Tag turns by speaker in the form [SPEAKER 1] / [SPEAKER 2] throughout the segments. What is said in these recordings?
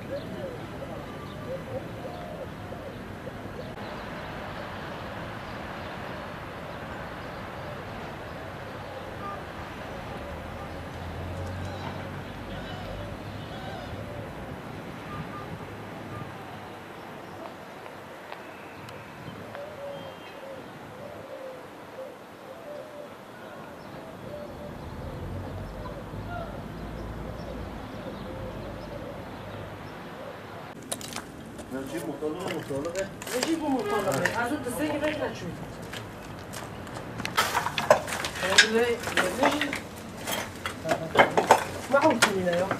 [SPEAKER 1] نجيب مطلقة
[SPEAKER 2] نجيبوا مطلقة عزوز تسيقي بيتنا تشوف معقول كلنا يا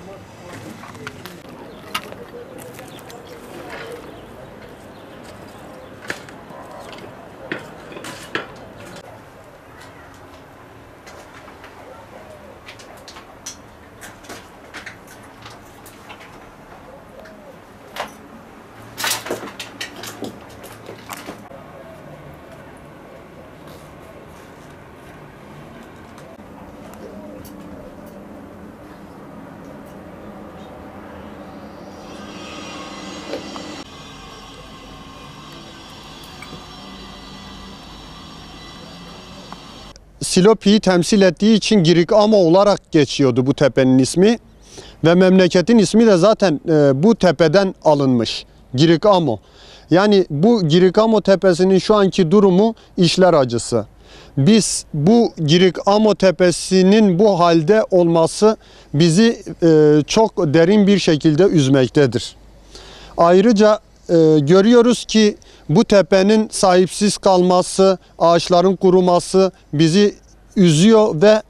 [SPEAKER 3] Silopi'yi temsil ettiği için Girikamo olarak geçiyordu bu tepenin ismi. Ve memleketin ismi de zaten bu tepeden alınmış. Girikamo. Yani bu Girikamo tepesinin şu anki durumu işler acısı. Biz bu Girikamo tepesinin bu halde olması bizi çok derin bir şekilde üzmektedir. Ayrıca görüyoruz ki bu tepenin sahipsiz kalması, ağaçların kuruması bizi üzüyor ve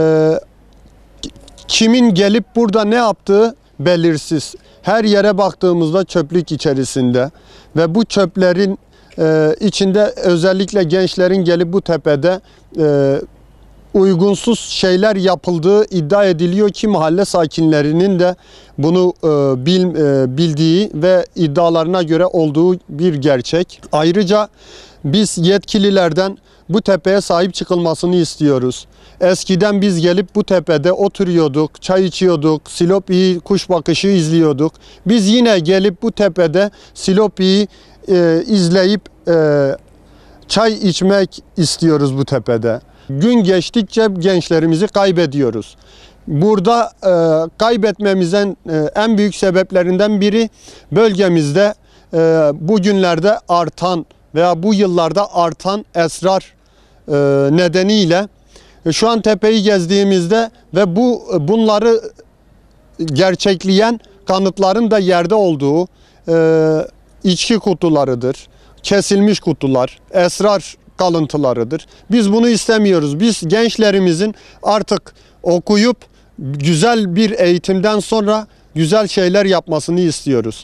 [SPEAKER 3] kimin gelip burada ne yaptığı belirsiz. Her yere baktığımızda çöplük içerisinde ve bu çöplerin içinde özellikle gençlerin gelip bu tepede uygunsuz şeyler yapıldığı iddia ediliyor ki mahalle sakinlerinin de bunu bildiği ve iddialarına göre olduğu bir gerçek. Ayrıca biz yetkililerden bu tepeye sahip çıkılmasını istiyoruz. Eskiden biz gelip bu tepede oturuyorduk, çay içiyorduk, Silopi'yi kuş bakışı izliyorduk. Biz yine gelip bu tepede Silopi'yi izleyip çay içmek istiyoruz bu tepede. Gün geçtikçe gençlerimizi kaybediyoruz. Burada kaybetmemizin en büyük sebeplerinden biri bölgemizde bugünlerde artan veya bu yıllarda artan esrar nedeniyle şu an tepeyi gezdiğimizde ve bunları gerçekleyen kanıtların da yerde olduğu içki kutularıdır, kesilmiş kutular, esrar kalıntılarıdır. Biz bunu istemiyoruz. Biz gençlerimizin artık okuyup güzel bir eğitimden sonra güzel şeyler yapmasını istiyoruz.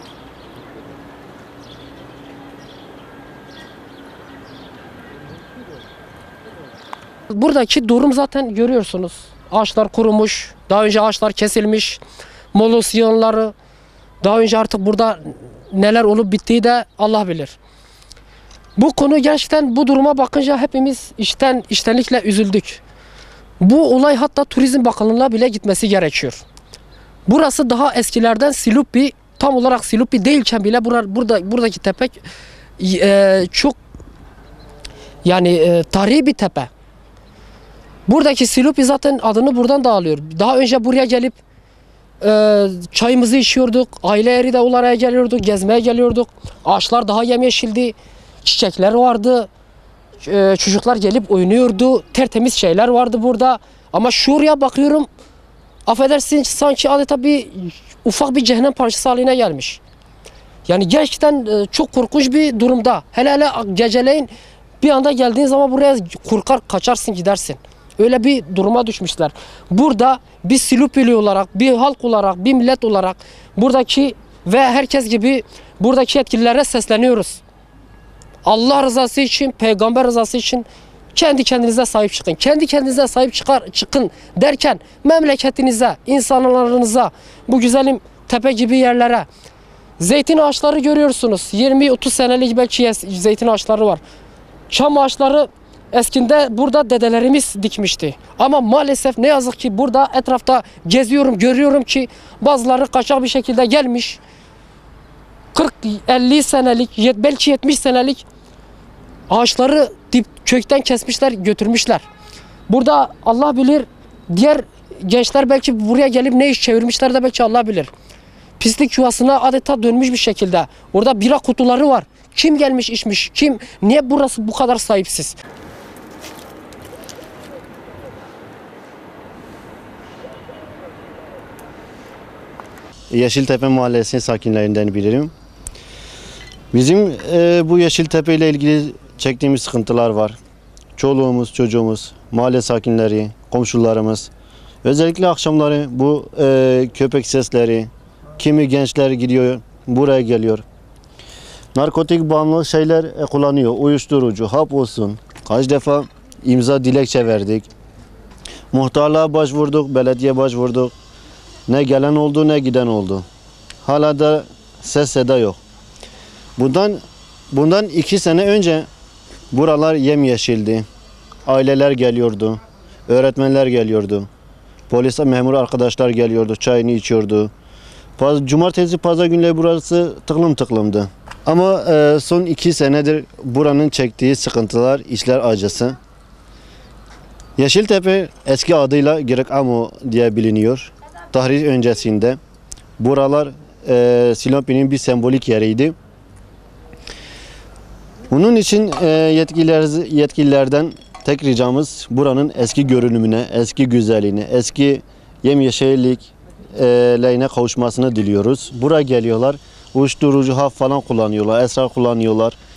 [SPEAKER 2] Buradaki durum zaten görüyorsunuz. Ağaçlar kurumuş, daha önce ağaçlar kesilmiş, molos yığınları, daha önce artık burada neler olup bittiği de Allah bilir. Bu konu gerçekten bu duruma bakınca hepimiz içtenlikle üzüldük. Bu olay hatta Turizm Bakanlığı'na bile gitmesi gerekiyor. Burası daha eskilerden Silopi, tam olarak Silopi değilken bile buradaki tepe çok yani tarihi bir tepe. Buradaki Silopi zaten adını buradan da alıyor. Daha önce buraya gelip çayımızı içiyorduk, aile yeri de oraya geliyorduk, gezmeye geliyorduk. Ağaçlar daha yemyeşildi, çiçekler vardı, çocuklar gelip oynuyordu, tertemiz şeyler vardı burada. Ama şuraya bakıyorum, affedersin sanki adeta ufak bir cehennem parçası haline gelmiş. Yani gerçekten çok korkunç bir durumda. Hele geceleyin bir anda geldiğin zaman buraya korkar kaçarsın gidersin. Öyle bir duruma düşmüşler. Burada bir Silopili olarak, bir halk olarak, bir millet olarak buradaki ve herkes gibi buradaki yetkililere sesleniyoruz. Allah rızası için, peygamber rızası için kendi kendinize sahip çıkın. Kendi kendinize sahip çıkın derken memleketinize, insanlarınıza, bu güzelim tepe gibi yerlere. Zeytin ağaçları görüyorsunuz. 20-30 senelik belki zeytin ağaçları var. Çam ağaçları eskinde burada dedelerimiz dikmişti. Ama maalesef ne yazık ki burada etrafta geziyorum, görüyorum ki bazıları kaçak bir şekilde gelmiş. 40-50 senelik, belki 70 senelik ağaçları kökten kesmişler, götürmüşler. Burada Allah bilir, diğer gençler belki buraya gelip ne iş çevirmişler de belki Allah bilir. Pislik yuvasına adeta dönmüş bir şekilde. Orada bira kutuları var. Kim gelmiş içmiş? Kim? Niye burası bu kadar sahipsiz?
[SPEAKER 1] Yeşiltepe Mahallesi sakinlerinden biriyim. Bizim bu Yeşiltepe ile ilgili çektiğimiz sıkıntılar var. Çoluğumuz, çocuğumuz, mahalle sakinleri, komşularımız. Özellikle akşamları bu köpek sesleri, kimi gençler gidiyor, buraya geliyor. Narkotik bağımlı şeyler kullanıyor. Uyuşturucu, hap olsun. Kaç defa imza dilekçe verdik. Muhtarlığa başvurduk, belediye başvurduk. Ne gelen oldu ne giden oldu. Hala da ses seda yok. Bundan 2 sene önce buralar yemyeşildi. Aileler geliyordu. Öğretmenler geliyordu. Polis memur arkadaşlar geliyordu. Çayını içiyordu. Cumartesi pazar günleri burası tıklım tıklımdı. Ama son 2 senedir buranın çektiği sıkıntılar, işler acısı. Yeşiltepe eski adıyla Gireğamo diye biliniyor. Tahrir öncesinde buralar Silopi'nin bir sembolik yeriydi. Bunun için yetkililerden tek ricamız buranın eski görünümüne, eski güzelliğine, eski yemyeşilliklerine kavuşmasını diliyoruz. Buraya geliyorlar, uyuşturucu hap falan kullanıyorlar, esrar kullanıyorlar.